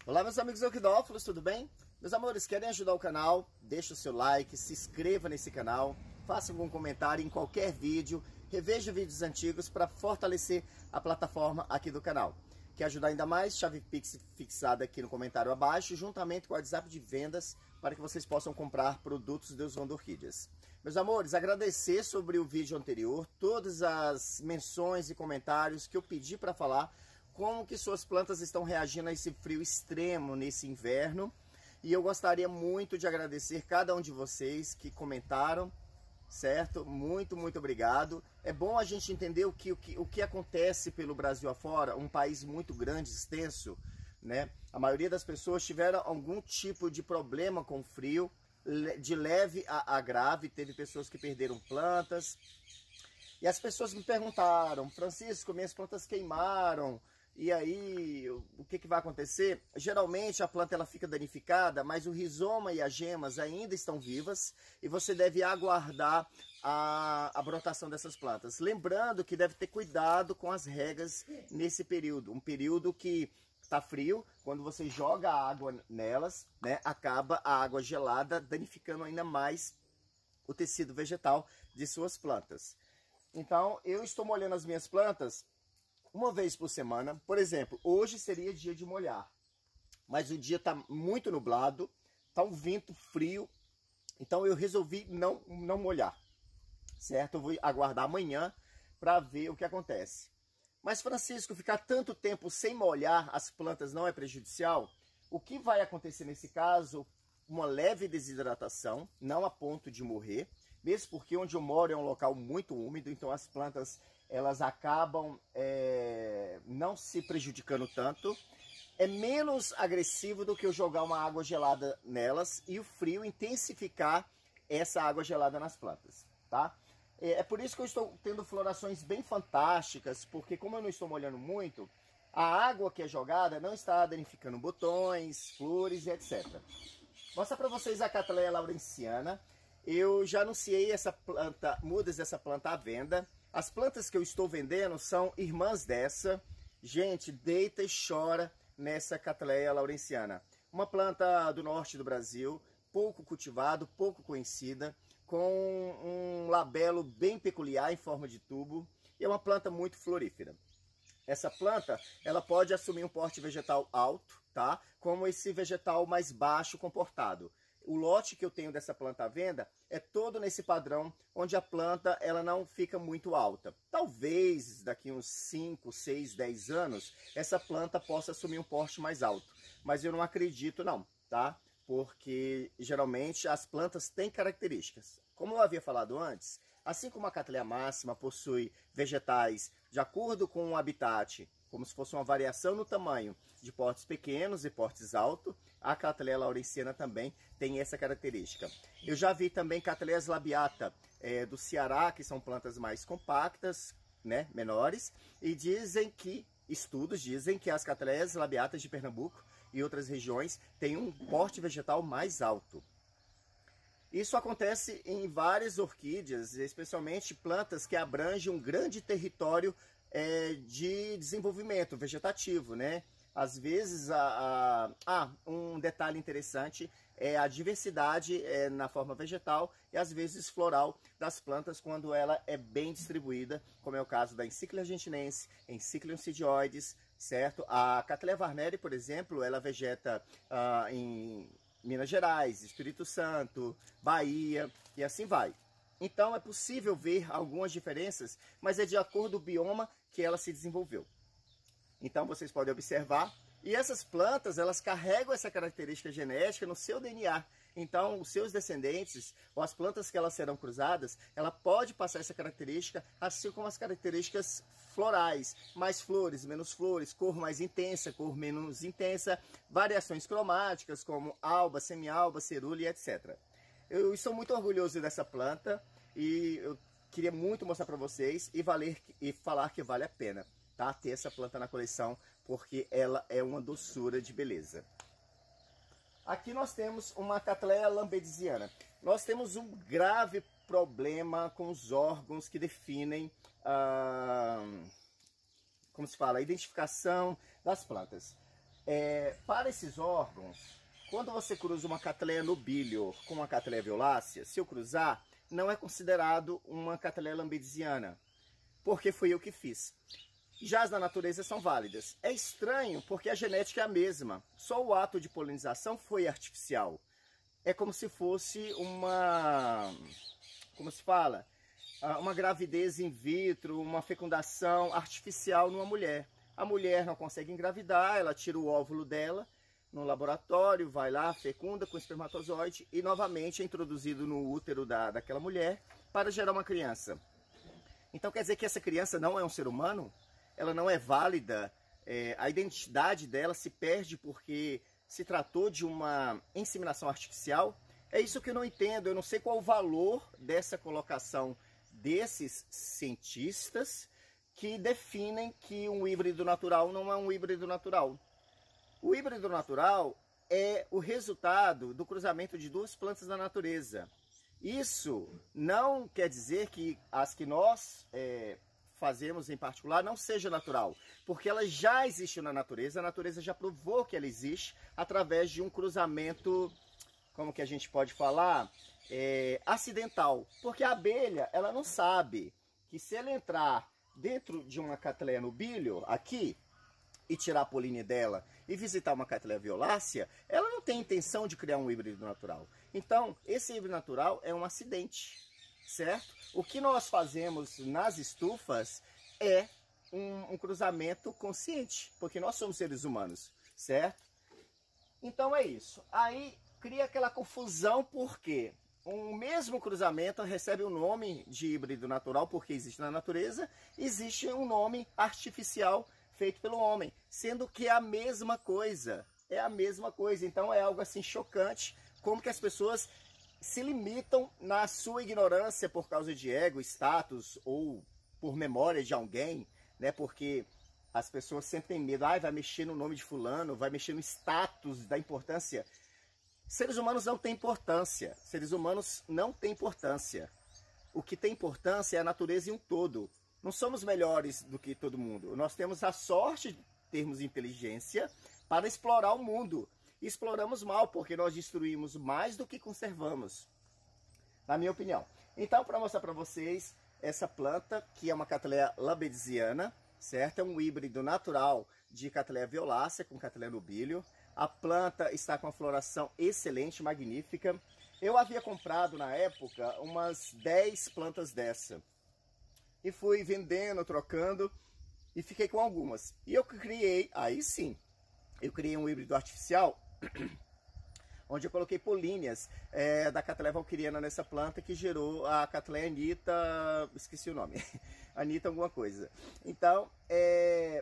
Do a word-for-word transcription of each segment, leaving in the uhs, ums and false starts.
Olá, meus amigos euquidófilos, tudo bem? Meus amores, querem ajudar o canal? Deixa o seu like, se inscreva nesse canal, faça algum comentário em qualquer vídeo, reveja vídeos antigos para fortalecer a plataforma aqui do canal. Quer ajudar ainda mais? Chave Pix fixada aqui no comentário abaixo, juntamente com o WhatsApp de vendas, para que vocês possam comprar produtos Deus Vanda Orquídeas. Meus amores, agradecer sobre o vídeo anterior, todas as menções e comentários que eu pedi para falar, como que suas plantas estão reagindo a esse frio extremo nesse inverno. E eu gostaria muito de agradecer cada um de vocês que comentaram, certo? Muito, muito obrigado. É bom a gente entender o que, o que, o que acontece pelo Brasil afora, um país muito grande, extenso, né? A maioria das pessoas tiveram algum tipo de problema com frio, de leve a, a grave. Teve pessoas que perderam plantas. E as pessoas me perguntaram: Francisco, minhas plantas queimaram. E aí, o que, que vai acontecer? Geralmente a planta ela fica danificada, mas o rizoma e as gemas ainda estão vivas e você deve aguardar a, a brotação dessas plantas. Lembrando que deve ter cuidado com as regas nesse período, um período que está frio, quando você joga água nelas, né, acaba a água gelada danificando ainda mais o tecido vegetal de suas plantas. Então, eu estou molhando as minhas plantas uma vez por semana. Por exemplo, hoje seria dia de molhar, mas o dia está muito nublado, está um vento frio, então eu resolvi não, não molhar, certo? Eu vou aguardar amanhã para ver o que acontece. Mas Francisco, ficar tanto tempo sem molhar as plantas não é prejudicial? O que vai acontecer nesse caso? Uma leve desidratação, não a ponto de morrer, mesmo porque onde eu moro é um local muito úmido, então as plantas elas acabam é, não se prejudicando tanto. É menos agressivo do que eu jogar uma água gelada nelas e o frio intensificar essa água gelada nas plantas, tá? É, é por isso que eu estou tendo florações bem fantásticas, porque como eu não estou molhando muito, a água que é jogada não está danificando botões, flores e etcétera. Vou mostrar para vocês a Cattleya laurenciana. Eu já anunciei essa planta, mudas dessa planta à venda. As plantas que eu estou vendendo são irmãs dessa. Gente, deita e chora nessa Cattleya laurenciana. Uma planta do norte do Brasil, pouco cultivado, pouco conhecida, com um labelo bem peculiar em forma de tubo. E é uma planta muito florífera. Essa planta, ela pode assumir um porte vegetal alto, tá? Como esse vegetal mais baixo comportado. O lote que eu tenho dessa planta à venda é todo nesse padrão, onde a planta ela não fica muito alta. Talvez daqui uns cinco, seis, dez anos, essa planta possa assumir um porte mais alto. Mas eu não acredito não, tá? Porque geralmente as plantas têm características. Como eu havia falado antes, assim como a Cattleya máxima possui vegetais de acordo com o habitat, como se fosse uma variação no tamanho de portes pequenos e portes altos, a Cattleya laurenciana também tem essa característica. Eu já vi também Cattleyas labiata é, do Ceará, que são plantas mais compactas, né, menores, e dizem que, estudos dizem que as Cattleyas labiatas de Pernambuco e outras regiões têm um porte vegetal mais alto. Isso acontece em várias orquídeas, especialmente plantas que abrangem um grande território É, de desenvolvimento vegetativo, né? Às vezes, a, a, ah, um detalhe interessante é a diversidade é, na forma vegetal e às vezes floral das plantas quando ela é bem distribuída, como é o caso da Encíclia argentinense, Encíclia insidioides, certo? A Cattleya Varneri, por exemplo, ela vegeta ah, em Minas Gerais, Espírito Santo, Bahia e assim vai. Então é possível ver algumas diferenças, mas é de acordo com o bioma que ela se desenvolveu. Então vocês podem observar, e essas plantas elas carregam essa característica genética no seu D N A. Então os seus descendentes, ou as plantas que elas serão cruzadas, ela pode passar essa característica, assim como as características florais, mais flores, menos flores, cor mais intensa, cor menos intensa, variações cromáticas como alba, semi-alba, cerúlea e etcétera. Eu estou muito orgulhoso dessa planta e eu queria muito mostrar para vocês e, valer, e falar que vale a pena, tá? Ter essa planta na coleção, porque ela é uma doçura de beleza. Aqui nós temos uma Cattleya lambedisiana. Nós temos um grave problema com os órgãos que definem, ah, como se fala, a identificação das plantas. É, para esses órgãos, quando você cruza uma Cattleya nobilior com uma Cattleya violácea, se eu cruzar, não é considerado uma Cattleya lambediziana, porque foi eu que fiz. Já as da natureza são válidas. É estranho porque a genética é a mesma, só o ato de polinização foi artificial. É como se fosse uma, como se fala, uma gravidez in vitro, uma fecundação artificial numa mulher. A mulher não consegue engravidar, ela tira o óvulo dela no laboratório, vai lá, fecunda com espermatozoide e novamente é introduzido no útero da, daquela mulher para gerar uma criança. Então quer dizer que essa criança não é um ser humano? Ela não é válida? É, a identidade dela se perde porque se tratou de uma inseminação artificial? É isso que eu não entendo, eu não sei qual o valor dessa colocação desses cientistas que definem que um híbrido natural não é um híbrido natural. O híbrido natural é o resultado do cruzamento de duas plantas da natureza. Isso não quer dizer que as que nós é, fazemos em particular não seja natural, porque ela já existe na natureza, a natureza já provou que ela existe através de um cruzamento, como que a gente pode falar, é, acidental. Porque a abelha, ela não sabe que se ela entrar dentro de uma Cattleya nobilior, aqui, e tirar a polínia dela e visitar uma Cattleya violácea, ela não tem intenção de criar um híbrido natural. Então, esse híbrido natural é um acidente, certo? O que nós fazemos nas estufas é um, um cruzamento consciente, porque nós somos seres humanos, certo? Então é isso. Aí cria aquela confusão porque um mesmo cruzamento recebe o um nome de híbrido natural, porque existe na natureza, existe um nome artificial feito pelo homem, sendo que é a mesma coisa, é a mesma coisa. Então é algo assim chocante, como que as pessoas se limitam na sua ignorância por causa de ego, status ou por memória de alguém, né? Porque as pessoas sempre têm medo, ah, vai mexer no nome de fulano, vai mexer no status da importância. Seres humanos não têm importância, seres humanos não têm importância. O que tem importância é a natureza em um todo. Não somos melhores do que todo mundo. Nós temos a sorte de termos inteligência para explorar o mundo. E exploramos mal, porque nós destruímos mais do que conservamos, na minha opinião. Então, para mostrar para vocês essa planta, que é uma Cattleya lambediziana, certo? É um híbrido natural de Cattleya violácea com Cattleya nobilior. A planta está com uma floração excelente, magnífica. Eu havia comprado na época umas dez plantas dessa. E fui vendendo, trocando e fiquei com algumas. E eu criei, aí sim, eu criei um híbrido artificial, onde eu coloquei políneas é, da Cattleya valquiriana nessa planta, que gerou a Cattleya Anita, esqueci o nome, Anita alguma coisa. Então, é,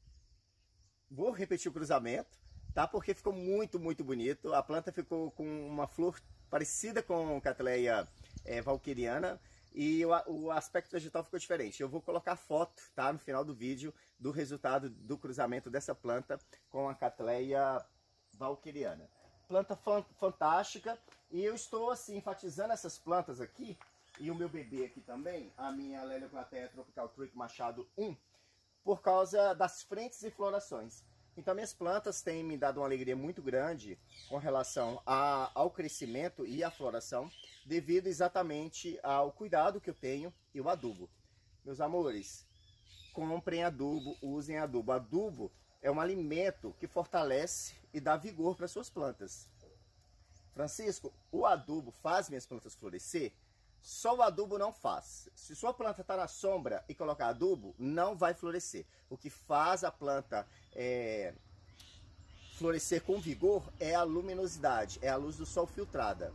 vou repetir o cruzamento, tá? Porque ficou muito, muito bonito. A planta ficou com uma flor parecida com Cattleya é, valquiriana, e o, o aspecto vegetal ficou diferente. Eu vou colocar foto, tá, no final do vídeo, do resultado do cruzamento dessa planta com a Cattleya valquiriana. Planta fan, fantástica, e eu estou assim enfatizando essas plantas aqui, e o meu bebê aqui também, a minha Lelioclateia Tropical Trick Machado um, por causa das frentes e florações. Então minhas plantas têm me dado uma alegria muito grande com relação a, ao crescimento e à floração, devido exatamente ao cuidado que eu tenho e o adubo. Meus amores, comprem adubo, usem adubo. Adubo é um alimento que fortalece e dá vigor para suas plantas. Francisco, o adubo faz minhas plantas florescer? Só o adubo não faz. Se sua planta está na sombra e colocar adubo, não vai florescer. O que faz a planta é, florescer com vigor é a luminosidade, é a luz do sol filtrada.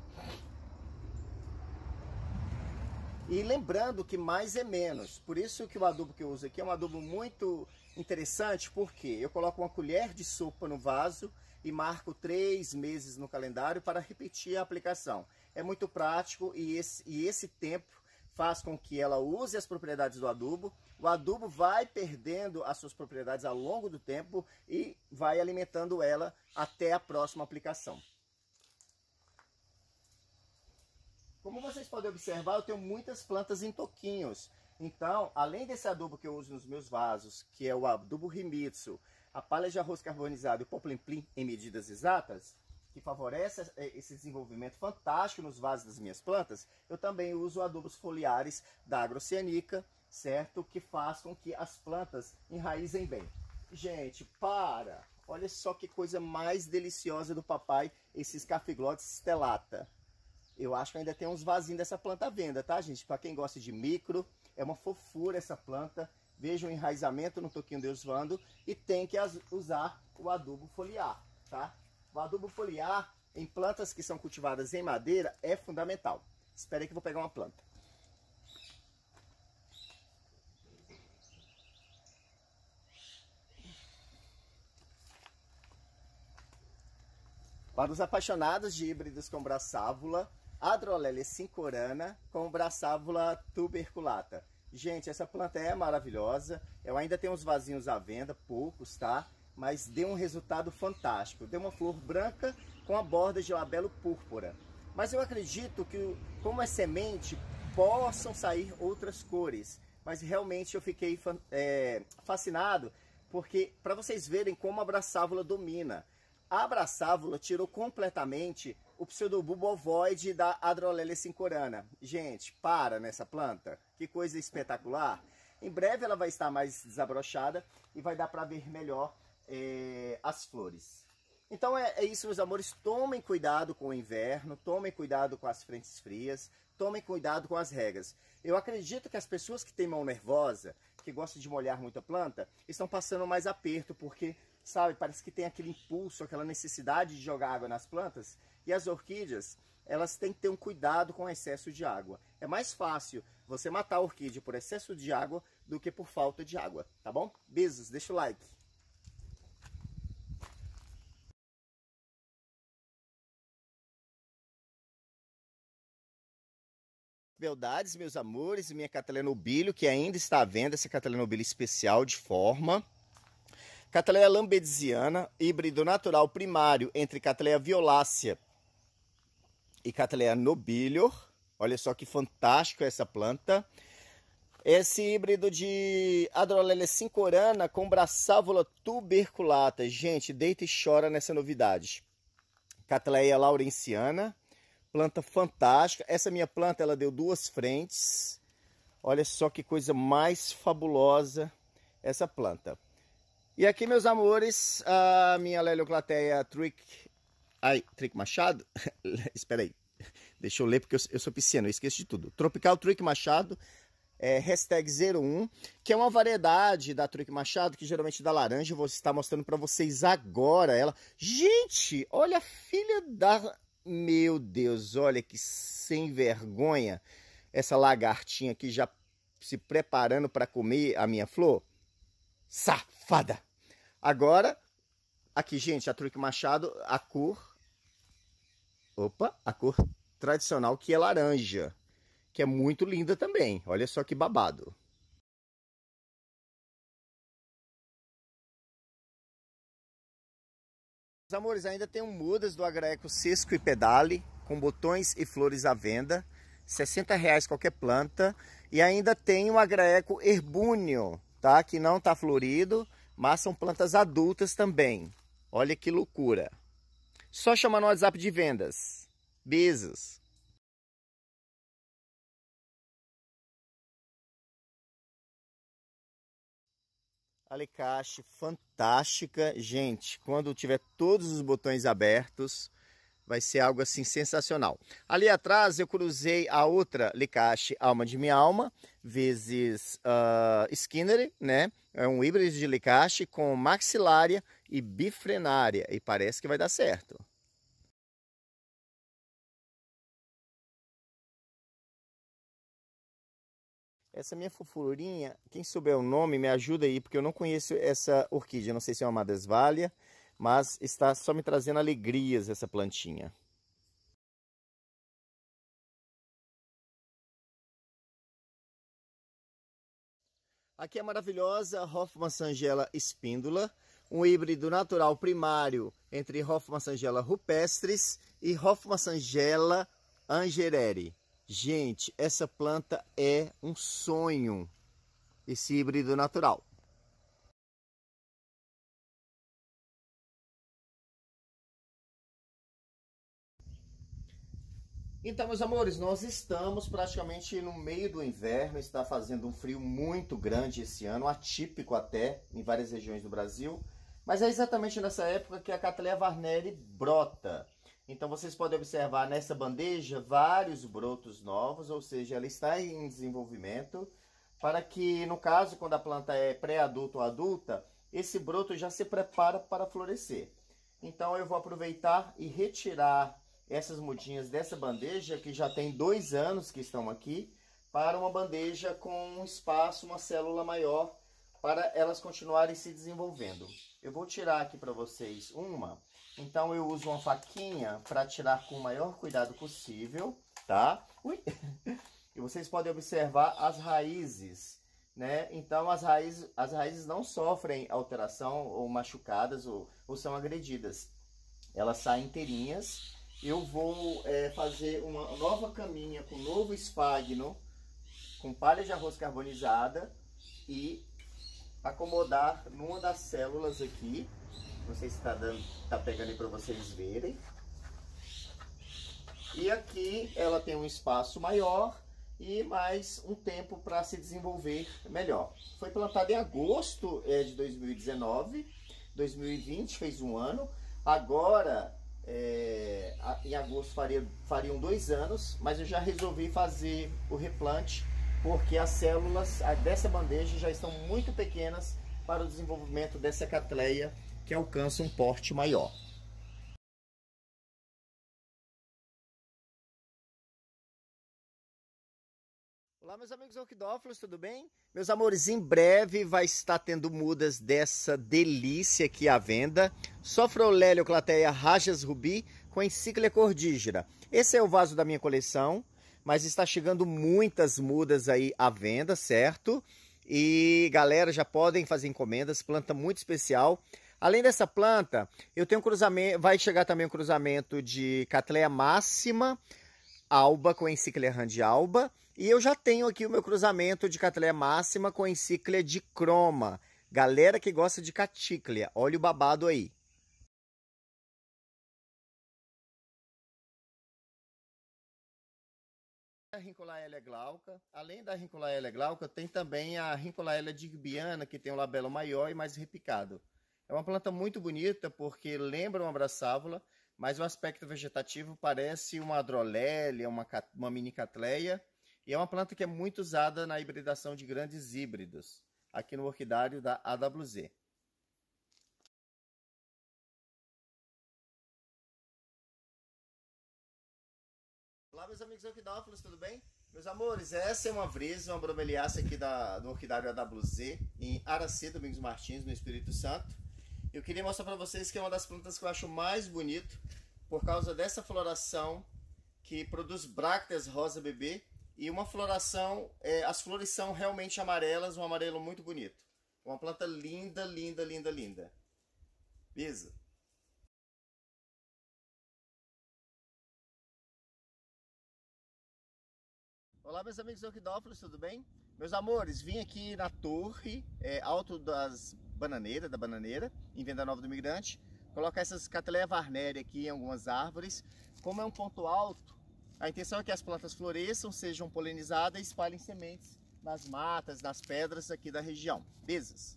E lembrando que mais é menos. Por isso que o adubo que eu uso aqui é um adubo muito interessante, porque eu coloco uma colher de sopa no vaso e marco três meses no calendário para repetir a aplicação. É muito prático e esse, e esse tempo faz com que ela use as propriedades do adubo. O adubo vai perdendo as suas propriedades ao longo do tempo e vai alimentando ela até a próxima aplicação. Como vocês podem observar, eu tenho muitas plantas em toquinhos. Então, além desse adubo que eu uso nos meus vasos, que é o adubo Himitsu, a palha de arroz carbonizado e o Poplim Plim em medidas exatas, que favorece esse desenvolvimento fantástico nos vasos das minhas plantas, eu também uso adubos foliares da Agrocênica, certo? Que faz com que as plantas enraizem bem. Gente, para! Olha só que coisa mais deliciosa do papai, esses Cafiglotes stellata. Eu acho que ainda tem uns vasinhos dessa planta à venda, tá, gente? Para quem gosta de micro, é uma fofura essa planta. Veja o enraizamento no toquinho Deus Vando e tem que usar o adubo foliar, tá? O adubo foliar em plantas que são cultivadas em madeira é fundamental. Espera aí que eu vou pegar uma planta. Para os apaixonados de híbridos com braçávula, Adrolelia cincorana com braçávula tuberculata. Gente, essa planta é maravilhosa. Eu ainda tenho uns vasinhos à venda, poucos, tá? Mas deu um resultado fantástico. Deu uma flor branca com a borda de labelo púrpura. Mas eu acredito que, como é semente, possam sair outras cores. Mas realmente eu fiquei é, fascinado, porque para vocês verem como a braçávula domina. A braçávula tirou completamente o pseudobulbo ovoide da Adrolelia cincorana. Gente, para nessa planta. Que coisa espetacular. Em breve ela vai estar mais desabrochada e vai dar para ver melhor é, as flores. Então é, é isso, meus amores. Tomem cuidado com o inverno, tomem cuidado com as frentes frias, tomem cuidado com as regas. Eu acredito que as pessoas que têm mão nervosa, que gostam de molhar muito a planta, estão passando mais aperto, porque, sabe, parece que tem aquele impulso, aquela necessidade de jogar água nas plantas. E as orquídeas, elas têm que ter um cuidado com o excesso de água. É mais fácil você matar a orquídea por excesso de água do que por falta de água, tá bom? Beijos, deixa o like. Beldades, meus amores, minha Cattleya nobilio, que ainda está à venda, essa Cattleya nobilio especial de forma. Cattleya lambediziana, híbrido natural primário entre Cattleya violácea e Cattleya nobilio. Olha só que fantástico essa planta. Esse híbrido de Adrolelia cincorana com braçávula tuberculata. Gente, deita e chora nessa novidade. Cattleya laurenciana. Planta fantástica. Essa minha planta, ela deu duas frentes. Olha só que coisa mais fabulosa essa planta. E aqui, meus amores, a minha Lelioclateia Trick... Ai, Trick Machado? Espera aí. Deixa eu ler porque eu, eu sou pisciano, eu esqueço de tudo. Tropical Trick Machado, é, hashtag zero um, que é uma variedade da Trick Machado, que geralmente dá laranja. Eu vou estar mostrando para vocês agora ela. Gente, olha a filha da... Meu Deus, olha que sem vergonha essa lagartinha aqui já se preparando para comer a minha flor. Safada! Agora, aqui, gente, a Trick Machado, a cor... Opa, a cor tradicional que é laranja, que é muito linda também. Olha só que babado. Meus amores, ainda tem um mudas do Agraeco Cisco e Pedale, com botões e flores à venda, sessenta reais qualquer planta. E ainda tem o Agraeco Herbúneo, tá? Que não tá florido, mas são plantas adultas também. Olha que loucura. Só chamar no WhatsApp de vendas. Beijos. Alicate fantástica, gente. Quando tiver todos os botões abertos, vai ser algo assim sensacional. Ali atrás eu cruzei a outra Alicate Alma de Minha Alma, vezes uh, Skinner, né? É um híbrido de Alicate com maxilária e bifrenária. E parece que vai dar certo. Essa minha fofurinha, quem souber o nome, me ajuda aí, porque eu não conheço essa orquídea. Não sei se é uma Madresvallia, mas está só me trazendo alegrias essa plantinha. Aqui é a maravilhosa Hoffmann Sangela espíndula, um híbrido natural primário entre Hoffmann Sangela rupestris e Hoffmann Sangela angereri. Gente, essa planta é um sonho, esse híbrido natural. Então, meus amores, nós estamos praticamente no meio do inverno, está fazendo um frio muito grande esse ano, atípico até, em várias regiões do Brasil. Mas é exatamente nessa época que a Cattleya varneri brota. Então, vocês podem observar nessa bandeja vários brotos novos, ou seja, ela está em desenvolvimento, para que, no caso, quando a planta é pré-adulta ou adulta, esse broto já se prepara para florescer. Então, eu vou aproveitar e retirar essas mudinhas dessa bandeja, que já tem dois anos que estão aqui, para uma bandeja com um espaço, uma célula maior, para elas continuarem se desenvolvendo. Eu vou tirar aqui para vocês uma, então eu uso uma faquinha para tirar com o maior cuidado possível, tá? Ui. E vocês podem observar as raízes, né? Então as raízes, as raízes não sofrem alteração ou machucadas ou, ou são agredidas. Elas saem inteirinhas. Eu vou é, fazer uma nova caminha com novo esfagno, com palha de arroz carbonizada e acomodar numa das células aqui. Não sei se está dando, tá pegando aí para vocês verem. E aqui ela tem um espaço maior e mais um tempo para se desenvolver melhor. Foi plantada em agosto é, de dois mil e dezenove, dois mil e vinte fez um ano. Agora, é, em agosto faria, fariam dois anos, mas eu já resolvi fazer o replante porque as células dessa bandeja já estão muito pequenas para o desenvolvimento dessa Cattleya que alcança um porte maior. Olá, meus amigos orquidófilos, tudo bem? Meus amores, em breve vai estar tendo mudas dessa delícia aqui à venda. Sophrolelioclateia rajas rubi com encíclia cordígera. Esse é o vaso da minha coleção, mas está chegando muitas mudas aí à venda, certo? E galera, já podem fazer encomendas, planta muito especial. Além dessa planta, eu tenho um cruzamento, vai chegar também um cruzamento de Cattleya máxima, alba com encíclia randialba. E eu já tenho aqui o meu cruzamento de Cattleya máxima com encíclia de croma. Galera que gosta de catíclia, olha o babado aí. A Rhincolaelia glauca. Além da Rhincolaelia glauca, tem também a Rhincolaelia digbiana, que tem um labelo maior e mais repicado. É uma planta muito bonita porque lembra uma braçávula, mas o aspecto vegetativo parece uma adrolélia, uma, uma mini Cattleya. E é uma planta que é muito usada na hibridação de grandes híbridos, aqui no orquidário da A W Z. Olá, meus amigos orquidófilos, tudo bem? Meus amores, essa é uma brisa, uma bromeliácea aqui da, do orquidário A W Z, em Araci, Domingos Martins, no Espírito Santo. Eu queria mostrar para vocês que é uma das plantas que eu acho mais bonito, por causa dessa floração que produz brácteas rosa bebê. E uma floração, é, as flores são realmente amarelas, um amarelo muito bonito. Uma planta linda, linda, linda, linda. Beleza? Olá, meus amigos orquidófilos, tudo bem? Meus amores, vim aqui na torre, é, alto das bananeiras, da bananeira, em Venda Nova do Imigrante, colocar essas Cattleya varneri aqui em algumas árvores. Como é um ponto alto, a intenção é que as plantas floresçam, sejam polinizadas e espalhem sementes nas matas, nas pedras aqui da região. Beijos!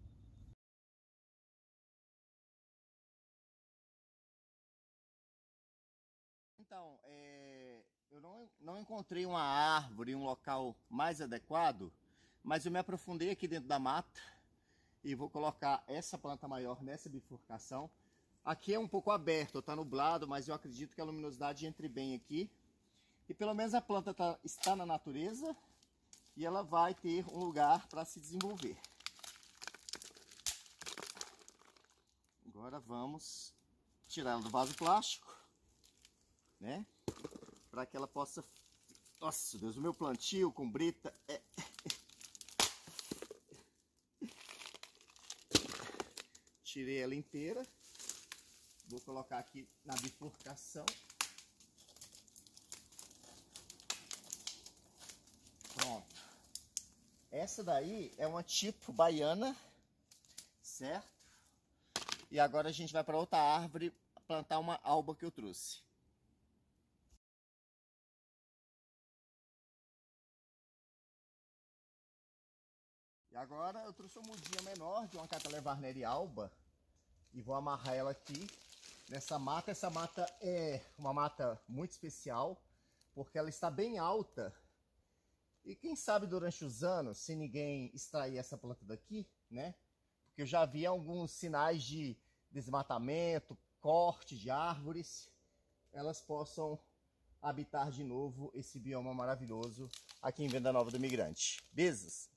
Então, é, eu não, não encontrei uma árvore, um local mais adequado, mas eu me aprofundei aqui dentro da mata e vou colocar essa planta maior nessa bifurcação. Aqui é um pouco aberto, está nublado, mas eu acredito que a luminosidade entre bem aqui. E pelo menos a planta tá, está na natureza e ela vai ter um lugar para se desenvolver. Agora vamos tirar ela do vaso plástico, né? Para que ela possa... Nossa Deus, o meu plantio com brita é... Tirei ela inteira. Vou colocar aqui na bifurcação. Essa daí é uma tipo baiana, certo? E agora a gente vai para outra árvore plantar uma alba que eu trouxe. E agora eu trouxe uma mudinha menor de uma Cattleya Varneri alba e vou amarrar ela aqui nessa mata. Essa mata é uma mata muito especial porque ela está bem alta. E quem sabe durante os anos, se ninguém extrair essa planta daqui, né? Porque eu já vi alguns sinais de desmatamento, corte de árvores, elas possam habitar de novo esse bioma maravilhoso aqui em Venda Nova do Imigrante. Beijos!